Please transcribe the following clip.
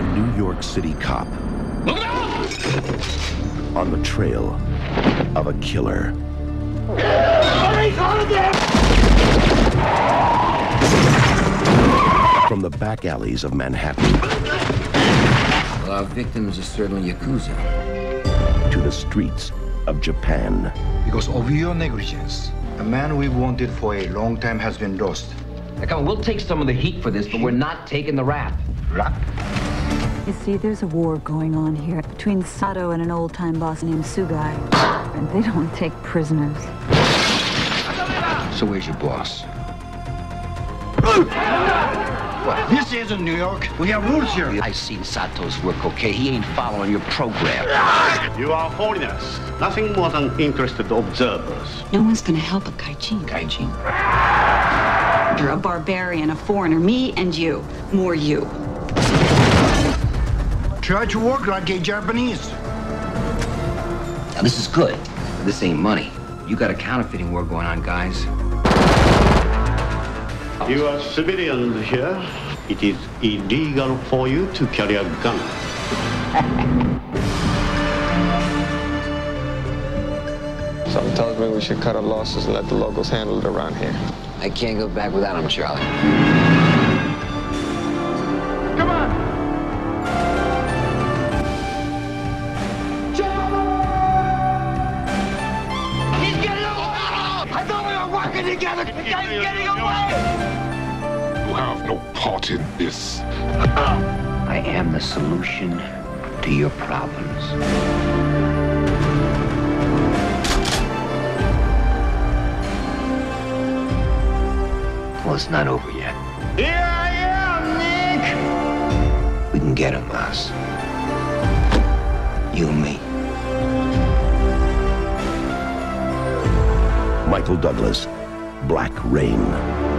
New York City cop on the trail of a killer. From the back alleys of Manhattan Well, our victims are certainly Yakuza. to the streets of Japan. Because of your negligence, a man we wanted for a long time has been lost. Now, come on, we'll take some of the heat for this, but we're not taking the rap. Rap? You see, there's a war going on here between Sato and an old-time boss named Sugai. And they don't take prisoners. So where's your boss? What? This isn't New York. We have rules here. I seen Sato's work, okay? He ain't following your program. You are foreigners, nothing more than interested observers. No one's gonna help a Gaijin. Gaijin? You're a barbarian, a foreigner, me and you. More you. Try to work like a Japanese. Now, this is good. But this ain't money. You got a counterfeiting war going on, guys. You are civilians here. It is illegal for you to carry a gun. Something tells me we should cut our losses and let the locals handle it around here. I can't go back without him, Charlie. Come on! He's getting away! I thought we were working together! The guy's getting away! You have no part in this. I am the solution to your problems. Well, it's not over yet. Here I am, Nick! We can get him, boss. You and me. Michael Douglas, Black Rain.